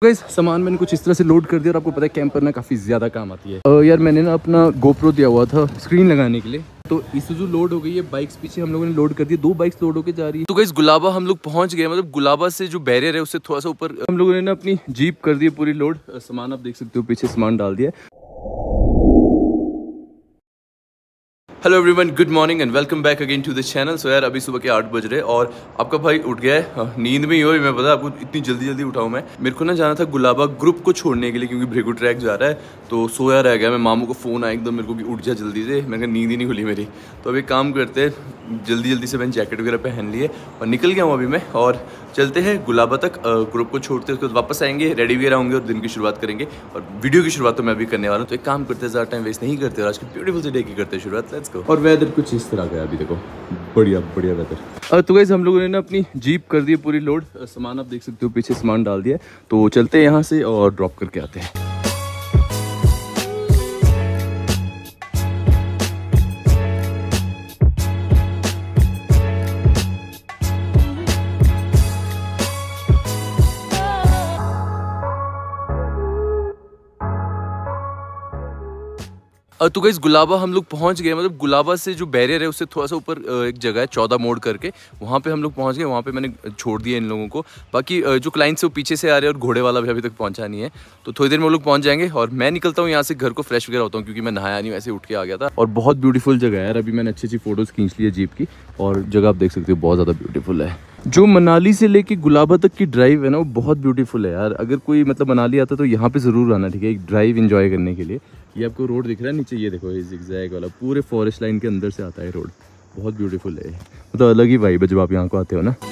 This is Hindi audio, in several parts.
गाइस सामान मैंने कुछ इस तरह से लोड कर दिया और आपको पता है कैंपर ना काफ़ी ज़्यादा काम आती है। यार मैंने ना अपना GoPro दिया हुआ था स्क्रीन लगाने के लिए, तो इसुजू लोड हो गई है। बाइक्स पीछे हम लोगों ने लोड कर दी, 2 बाइक्स लोड होकर जा रही है। तो गाइस गुलाबा हम लोग पहुंच गए, मतलब गुलाबा से जो बैरियर है उससे थोड़ा सा ऊपर हम लोगों ने ना अपनी जीप कर दी पूरी लोड। सामान आप देख सकते हो, पीछे सामान डाल दिया। Hello everyone, good morning and welcome back again to the channel. So यार अभी सुबह के 8 बज रहे और आपका भाई उठ गया है, नींद में ही हो। मैं पता आपको इतनी जल्दी उठाऊँ मैं। मेरे को ना जाना था गुलाबा ग्रुप को छोड़ने के लिए क्योंकि भृगु ट्रैक जा रहा है, तो सोया रह गया मैं। मामू को फ़ोन आया एकदम मेरे को कि उठ जा जल्दी से। मैंने कहा नींद ही नहीं खुली मेरी। तो अभी काम करते हैं, जल्दी से मैंने जैकेट वगैरह पहन लिए और निकल गया हूँ अभी मैं। और चलते हैं गुलाबा तक, ग्रुप को छोड़ते हैं, उसके बाद वापस आएंगे, रेडी वगैरह होंगे और दिन की शुरुआत करेंगे। और वीडियो की शुरुआत तो मैं अभी करने वाला हूँ। तो एक काम करते हैं, ज़्यादा टाइम वेस्ट नहीं करते और आज के ब्यूटीफुल से डे की करते हैं शुरुआत। Let's go. और वेदर कुछ इस तरह का है अभी, देखो बढ़िया वेदर। तो गाइस हम लोगों ने ना अपनी जीप कर दी पूरी लोड। सामान आप देख सकते हो, पीछे सामान डाल दिया। तो चलते हैं यहाँ से और ड्रॉप करके आते हैं। तो गाइस गुलाबा हम लोग पहुंच गए, मतलब गुलाबा से जो बैरियर है उससे थोड़ा सा ऊपर एक जगह है 14 मोड़ करके, वहाँ पे हम लोग पहुंच गए। वहाँ पे मैंने छोड़ दिया इन लोगों को। बाकी जो क्लाइंट्स है वो पीछे से आ रहे हैं और घोड़े वाला भी अभी तक पहुंचा नहीं है। तो थोड़ी देर में वो लोग पहुंच जाएंगे और मैं निकलता हूँ यहाँ से, घर को फ्रेश वगैरह होता हूँ क्योंकि मैं नहाया नहीं, वैसे उठ के आ गया था। और बहुत ब्यूटीफुल जगह है यार, अभी मैंने अच्छी फ़ोटोज़ खींच ली है जीप की और जगह आप देख सकते हो बहुत ज़्यादा ब्यूटीफुल है। जो मनाली से लेके गुलाबा तक की ड्राइव है ना, वो बहुत ब्यूटीफुल है यार। अगर कोई मतलब मनाली आता है तो यहाँ पे ज़रूर आना, ठीक है, एक ड्राइव एंजॉय करने के लिए। ये आपको रोड दिख रहा है नीचे, ये देखो, ये ज़िगज़ैग वाला पूरे फॉरेस्ट लाइन के अंदर से आता है रोड। बहुत ब्यूटीफुल है, मतलब अलग ही वाइब है जब आप यहाँ को आते हो ना।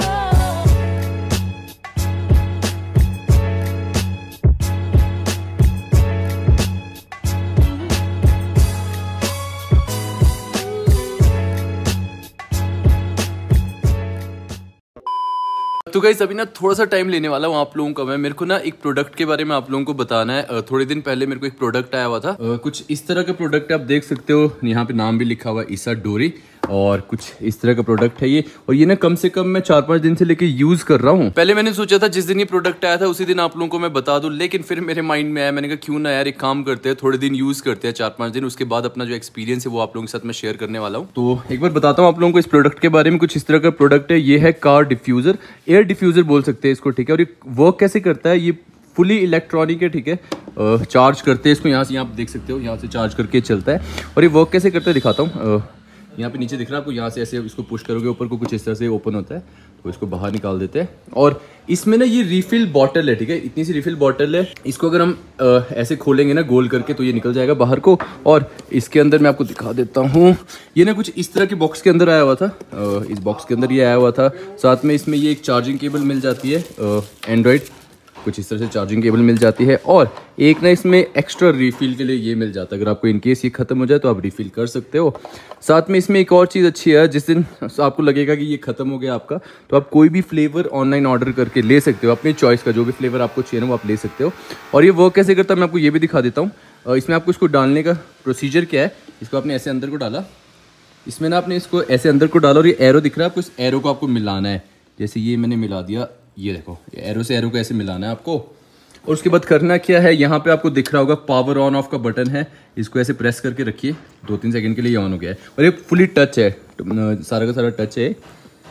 तो गाइस अभी ना थोड़ा सा टाइम लेने वाला हूँ आप लोगों का मैं। मेरे को ना एक प्रोडक्ट के बारे में आप लोगों को बताना है। थोड़े दिन पहले मेरे को एक प्रोडक्ट आया हुआ था, कुछ इस तरह का प्रोडक्ट आप देख सकते हो। यहाँ पे नाम भी लिखा हुआ है ईसा डोरी, और कुछ इस तरह का प्रोडक्ट है ये। और ये ना कम से कम मैं 4-5 दिन से लेके यूज कर रहा हूँ। पहले मैंने सोचा था जिस दिन ये प्रोडक्ट आया था उसी दिन आप लोगों को मैं बता दूं, लेकिन फिर मेरे माइंड में आया, मैंने कहा क्यों ना यार एक काम करते हैं, थोड़े दिन यूज करते हैं, 4-5 दिन, उसके बाद अपना जो एक्सपीरियंस है वो आप लोगों के साथ मैं शेयर करने वाला हूँ। तो एक बार बताता हूँ आप लोगों को इस प्रोडक्ट के बारे में। कुछ इस तरह का प्रोडक्ट है, ये है कार डिफ्यूजर, एयर डिफ्यूजर बोल सकते हैं इसको, ठीक है। और ये वर्क कैसे करता है, ये फुली इलेक्ट्रॉनिक है, ठीक है। चार्ज करते हैं इसको यहाँ से, यहाँ आप देख सकते हो, यहाँ से चार्ज करके चलता है। और ये वर्क कैसे करता है दिखाता हूँ। यहाँ पे नीचे दिख रहा है आपको, यहाँ से ऐसे इसको पुश करोगे ऊपर को, कुछ इस तरह से ओपन होता है, तो इसको बाहर निकाल देते हैं। और इसमें ना ये रिफिल बॉटल है, ठीक है, इतनी सी रिफिल बॉटल है। इसको अगर हम ऐसे खोलेंगे ना गोल करके तो ये निकल जाएगा बाहर को। और इसके अंदर मैं आपको दिखा देता हूँ, ये ना कुछ इस तरह के बॉक्स के अंदर आया हुआ था। इस बॉक्स के अंदर ये आया हुआ था। साथ में इसमें ये एक चार्जिंग केबल मिल जाती है, एंड्रॉयड कुछ इस तरह से चार्जिंग केबल मिल जाती है। और एक ना इसमें एक्स्ट्रा रिफिल के लिए ये मिल जाता है, अगर आपको इनकेस ये ख़त्म हो जाए तो आप रिफिल कर सकते हो। साथ में इसमें एक और चीज़ अच्छी है, जिस दिन आपको लगेगा कि ये ख़त्म हो गया आपका, तो आप कोई भी फ्लेवर ऑनलाइन ऑर्डर करके ले सकते हो, अपनी चॉइस का जो भी फ्लेवर आपको चाहिए ना वो आप ले सकते हो। और ये वर्क कैसे करता है मैं आपको ये भी दिखा देता हूँ। इसमें आपको इसको डालने का प्रोसीजर क्या है, इसको आपने ऐसे अंदर को डाला, इसमें ना आपने इसको ऐसे अंदर को डाला और ये एरो दिख रहा है आपको, इस एरो को आपको मिलाना है। जैसे ये मैंने मिला दिया, ये देखो, एरो से एरो को ऐसे मिलाना है आपको। और उसके बाद करना क्या है, यहाँ पे आपको दिख रहा होगा पावर ऑन ऑफ का बटन है, इसको ऐसे प्रेस करके रखिए, 2-3 सेकंड के लिए ऑन हो गया है। और ये फुली टच है, सारा का सारा टच है।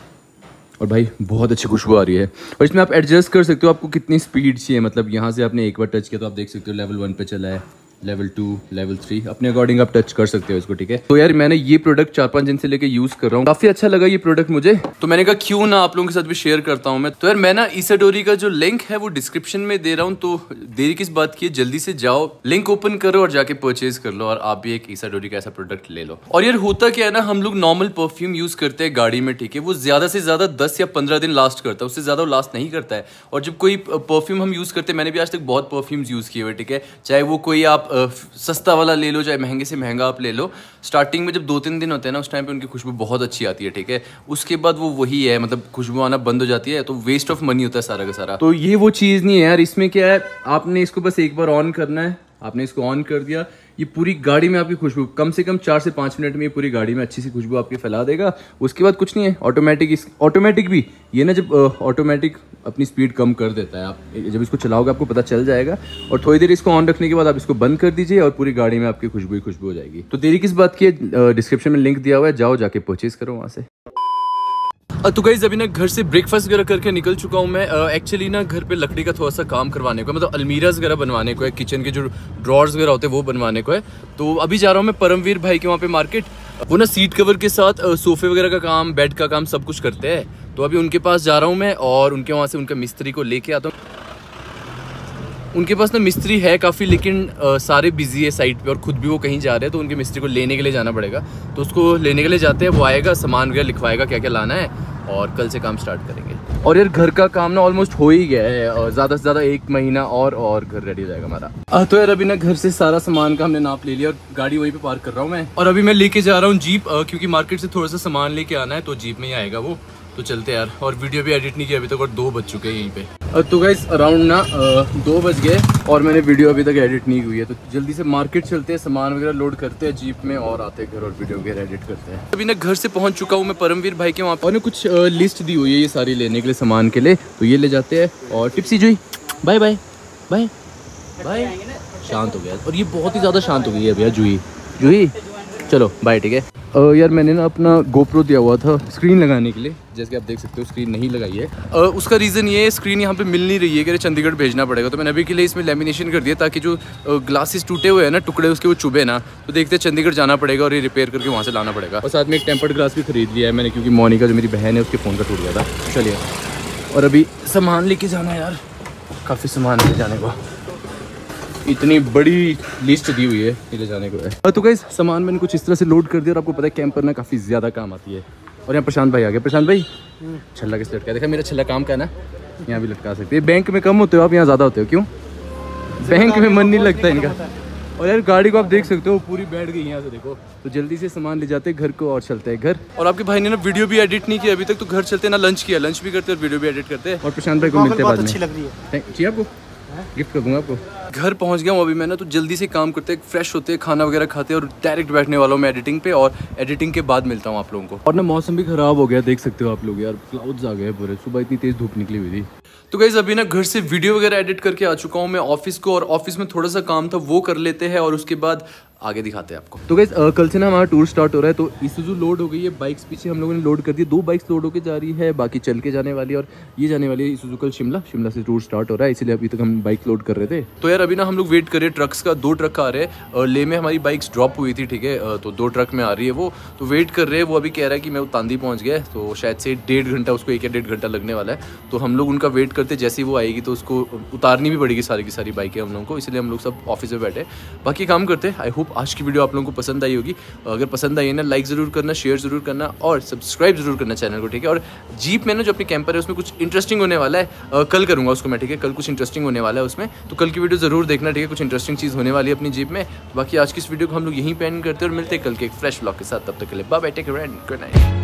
और भाई बहुत अच्छी खुशबू आ रही है। और इसमें आप एडजस्ट कर सकते हो आपको कितनी स्पीड चाहिए, मतलब यहाँ से आपने एक बार टच किया तो आप देख सकते हो लेवल 1 पे चला है, लेवल 2, लेवल 3, अपने अकॉर्डिंग आप टच कर सकते हो इसको, ठीक है। तो यार मैंने ये प्रोडक्ट 4-5 दिन से लेके यूज कर रहा हूँ, काफी अच्छा लगा ये प्रोडक्ट मुझे, तो मैंने कहा क्यों ना आप लोगों के साथ भी शेयर करता हूँ मैं। तो यार मैं ना ईसा डोरी का जो लिंक है वो डिस्क्रिप्शन में दे रहा हूँ, तो देरी किस बात की है, जल्दी से जाओ, लिंक ओपन करो और जाके परचेज कर लो और आप भी एक ईसा डोरी का ऐसा प्रोडक्ट ले लो। और यार होता क्या है ना, हम लोग नॉर्मल परफ्यूम यूज करते हैं गाड़ी में, ठीक है, वो ज्यादा से ज्यादा 10 या 15 दिन लास्ट करता है, उससे ज्यादा वो लास्ट नहीं करता है। और जब कोई परफ्यूम हम यूज करते हैं, मैंने भी आज तक बहुत परफ्यूम्स यूज किए हुए, ठीक है, चाहे वो कोई आप सस्ता वाला ले लो, चाहे महंगे से महंगा आप ले लो, स्टार्टिंग में जब 2-3 दिन होते हैं ना, उस टाइम पे उनकी खुशबू बहुत अच्छी आती है, ठीक है। उसके बाद वो वही है, मतलब खुशबू आना बंद हो जाती है, तो वेस्ट ऑफ मनी होता है सारा का सारा। तो ये वो चीज़ नहीं है यार, इसमें क्या है, आपने इसको बस एक बार ऑन करना है, आपने इसको ऑन कर दिया, ये पूरी गाड़ी में आपकी खुशबू कम से कम 4 से 5 मिनट में ये पूरी गाड़ी में अच्छी सी खुशबू आपकी फैला देगा। उसके बाद कुछ नहीं है, ऑटोमेटिक भी ये ना जब ऑटोमेटिक अपनी स्पीड कम कर देता है, आप जब इसको चलाओगे आपको पता चल जाएगा। और थोड़ी देर इसको ऑन रखने के बाद आप इसको बंद कर दीजिए और पूरी गाड़ी में आपकी खुशबू ही खुशबू हो जाएगी। तो देरी किस बात की है, डिस्क्रिप्शन में लिंक दिया हुआ है, जाओ जाके परचेज करो वहाँ से। तो गाइस अभी ना घर से ब्रेकफास्ट वगैरह करके निकल चुका हूँ मैं। एक्चुअली ना घर पे लकड़ी का थोड़ा सा काम करवाने को है, मतलब अलमीराज वगैरह बनवाने को है, किचन के जो ड्रॉर्स वगैरह होते हैं वो बनवाने को है। तो अभी जा रहा हूँ मैं परमवीर भाई के वहाँ पे मार्केट। वो ना सीट कवर के साथ सोफे वगैरह का काम, बेड का काम सब कुछ करते हैं। तो अभी उनके पास जा रहा हूँ मैं और उनके वहाँ से उनका मिस्त्री को लेके आता हूँ। उनके पास ना मिस्त्री है काफ़ी, लेकिन सारे बिजी है साइट पे और खुद भी वो कहीं जा रहे हैं, तो उनके मिस्त्री को लेने के लिए जाना पड़ेगा। तो उसको लेने के लिए जाते हैं, वो आएगा, सामान वगैरह लिखवाएगा क्या क्या लाना है और कल से काम स्टार्ट करेंगे। और यार घर का काम ना ऑलमोस्ट हो ही गया है, और ज़्यादा से ज़्यादा 1 महीना और घर रेडी हो जाएगा हमारा। तो यार अभी ना घर से सारा सामान का हमने नाप ले लिया और गाड़ी वहीं पे पार्क कर रहा हूँ मैं। और अभी मैं लेके जा रहा हूँ जीप, क्योंकि मार्केट से थोड़ा सा सामान लेके आना है, तो जीप में ही आएगा वो। तो चलते यार, और वीडियो भी एडिट नहीं किया अभी तक और 2 बज चुके हैं यहीं पे। तो गाइस अराउंड ना 2 बज गए और मैंने वीडियो अभी तक एडिट नहीं हुई है। तो जल्दी से मार्केट चलते हैं, सामान वगैरह लोड करते हैं जीप में और आते हैं घर और वीडियो वगैरह एडिट करते हैं। अभी ना घर से पहुंच चुका हूँ मैं परमवीर भाई के वहाँ पे, और कुछ लिस्ट दी हुई है ये सारी लेने के लिए सामान के लिए, तो ये ले जाते हैं। और टिप्सी जुई बाय बाय बाय बाय, शांत हो गया और ये बहुत ही ज़्यादा शांत हो गई है भैया जुई, चलो बाय। ठीक है यार मैंने ना अपना गोप्रो दिया हुआ था स्क्रीन लगाने के लिए, जैसे कि आप देख सकते हो स्क्रीन नहीं लगाई है। उसका रीज़न ये है, स्क्रीन यहाँ पे मिल नहीं रही है कि चंडीगढ़ भेजना पड़ेगा। तो मैंने अभी के लिए इसमें लेमिनेशन कर दिया ताकि जो ग्लासेस टूटे हुए हैं ना टुकड़े उसके वो चुभे ना। तो देखते हैं चंडीगढ़ जाना पड़ेगा और ये रिपेयर करके वहाँ से लाना पड़ेगा। और साथ में एक टेम्पर्ड ग्लास भी खरीद लिया है मैंने, क्योंकि मोनिका जो मेरी बहन है उसके फ़ोन का टूट गया था। चलिए और अभी सामान लेके जाना है यार, काफ़ी सामान लेके जाने को, इतनी बड़ी लिस्ट दी हुई है ये ले जाने को है। तो गाइस सामान मैंने कुछ इस तरह से लोड कर दिया और आपको पता है कैंपर ना काफ़ी ज़्यादा काम आती है। और यहाँ प्रशांत भाई आ गए। प्रशांत भाई छल्ला किस लटका, देखा मेरा छल्ला काम का है ना, यहाँ भी लटका सकते हैं। बैंक में कम होते हो आप, यहाँ ज़्यादा होते हो, क्यों? बैंक में मन नहीं लगता इनका। और यार गाड़ी को आप देख सकते हो पूरी बैठ गई यहाँ से, देखो। तो जल्दी से सामान ले जाते हैं घर को और चलते हैं घर। और आपके भाई ने ना वीडियो भी एडिट नहीं किया अभी तक, तो घर चलते ना लंच किया, लंच भी करते और वीडियो भी एडिट करते हैं। और प्रशांत भाई को मिलते हैं बाद में। अच्छी लग रही है, चाहिए आपको गिफ्ट कर दूंगा आपको। घर पहुंच गया हूँ अभी मैं ना, तो जल्दी से काम करते हैं, फ्रेश होते हैं, खाना वगैरह खाते हैं और डायरेक्ट बैठने वाला हूँ मैं एडिटिंग पे। और एडिटिंग के बाद मिलता हूँ आप लोगों को। और ना मौसम भी खराब हो गया, देख सकते हो आप लोग यार, क्लाउड्स आ गए पूरे, सुबह इतनी तेज धूप निकली हुई थी। तो गाइस अभी ना घर से वीडियो वगैरह एडिट करके आ चुका हूँ मैं ऑफिस को, और ऑफिस में थोड़ा सा काम था वो कर लेते हैं और उसके बाद आगे दिखाते हैं आपको। तो गाइस कल से ना हमारा टूर स्टार्ट हो रहा है। तो ईसुज़ू लोड हो गई है, बाइक्स पीछे हम लोगों ने लोड कर दी, 2 बाइक्स लोड होकर जा रही है, बाकी चल के जाने वाली है। और ये जाने वाली है ईसुज़ू कल शिमला से टूर स्टार्ट हो रहा है, इसीलिए अभी तक हम बाइक लोड कर रहे थे। तो यार अभी ना हम लोग वेट कर रहे हैं ट्रक्स का, 2 ट्रक आ रहे हैं। ले में हमारी बाइक्स ड्रॉप हुई थी, ठीक है, तो 2 ट्रक में आ रही है वो, तो वेट कर रहे हैं। वो अभी कह रहा है कि मैं तांदी पहुँच गया, तो शायद से 1.5 घंटा, उसको 1 या 1.5 घंटा लगने वाला है। तो हम लोग उनका वेट करते, जैसे ही वो आएगी तो उसको उतारनी भी पड़ेगी सारी की सारी बाइकें हम लोगों को, इसलिए हम लोग सब ऑफिस में बैठे बाकी काम करते हैं। आई होप आज की वीडियो आप लोगों को पसंद आई होगी। अगर पसंद आई है ना, लाइक ज़रूर करना, शेयर ज़रूर करना और सब्सक्राइब ज़रूर करना चैनल को, ठीक है। और जीप में ना जो अपनी कैंपर है उसमें कुछ इंटरेस्टिंग होने वाला है, कल करूँगा उसको मैं, ठीक है, कल कुछ इंटरेस्टिंग होने वाला है उसमें, तो कल की वीडियो ज़रूर देखना, ठीक है, कुछ इंटरेस्टिंग चीज़ होने वाली है अपनी जीप में। बाकी आज की इस वीडियो को हम लोग यहीं पे एंड करते हैं और मिलते हैं कल के एक फ्रेश व्लॉग के साथ। तब तक के लिए bye bye, take care and good night.